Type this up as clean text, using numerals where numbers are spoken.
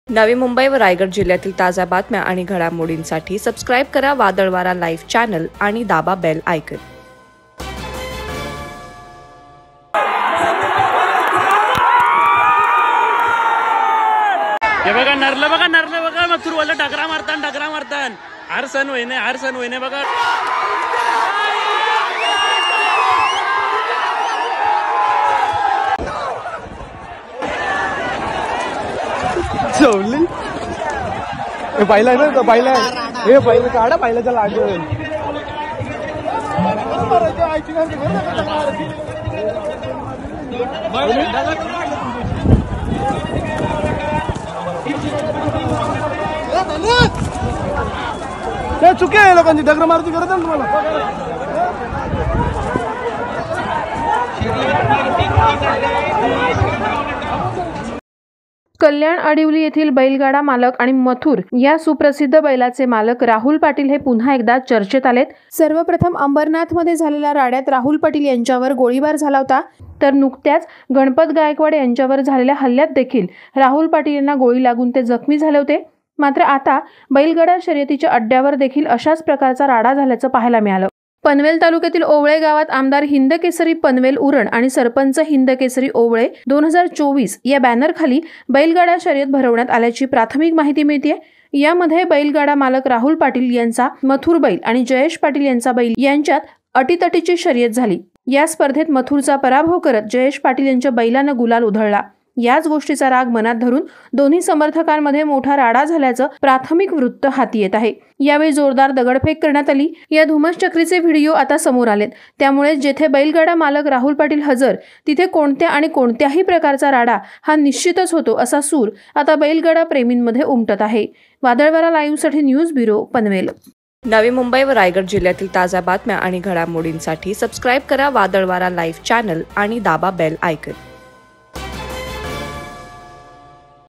नवी मुंबई व रायगड जिल्ह्यातील ताज्या बातम्या आणि घडामोडींसाठी सबस्क्राइब करा वादळवारा लाईव्ह चॅनल आणि दाबा बेल आयकॉन। हे बघा नरलं बघा मथुरवाला डगरा मारतान हरसन होईने बघा। चवली हे पाहिलं ना तो पाहिलं हे पाहिलं काढा पाहिलं लाग चुके आहे लोकांची दगड मारची गरज आहे तुम्हाला। कल्याण आडिवली येथील बैलगाडा मालक आणि मथुर या सुप्रसिद्ध बैलाचे मालक राहुल पाटील हे पुन्हा एकदा चर्चेत आलेत। सर्वप्रथम अंबरनाथमध्ये झालेल्या राड्यात राहुल पाटील यांच्यावर गोळीबार झाला होता, तर नुकत्याच गणपत गायकवाड यांच्यावर झालेल्या हल्ल्यात देखील राहुल पाटील यांना गोळी लागून ते जखमी झाले होते। मात्र आता बैलगाडा शर्यतीच्या अड्ड्यावर देखील अशाच प्रकारचा राडा झाल्याचं पाहायला मिळालं। पनवेल तालुक्यातील ओवळे गावात आमदार हिंदकेसरी पनवेल उरण आणि सरपंच हिंदकेसरी ओवळे 2024 या बॅनरखाली बैलगाडा शर्यत भरवण्यात आल्याची प्राथमिक माहिती मिळते। यामध्ये बैलगाडा मालक राहुल पाटील यांचा मथुर बैल आणि जयेश पाटील यांचा बैल यांच्यात अटीतटीची शर्यत झाली। या स्पर्धेत मथुरचा पराभव करत जयेश पाटील यांच्या बैलानं गुलाल उधळला। याच गोष्टीचा राग मनात धरून दोन्ही समर्थकांमध्ये मोठा राडा झाल्याचं प्राथमिक वृत्त हाती येत आहे। यावेळी जोरदार दगडफेक करण्यात आली। या धुमश्चक्रीचे व्हिडिओ आता समोर आलेत, त्यामुळे जेथे बैलगाडा मालक राहुल पाटील हजर तिथे कोणत्याही प्रकारचा राडा हा निश्चितच होतो असा सूर आता बैलगाडा प्रेमींमध्ये उमटत आहे। वादळवारा लाईव्हसाठी न्यूज ब्युरो पनवेल। नवी मुंबई व रायगड जिल्ह्यातील ताज्या बातम्या आणि घडामोडींसाठी सबस्क्राइब करा वादळवारा लाईव्ह चॅनल आणि दाबा बेल आयकॉन।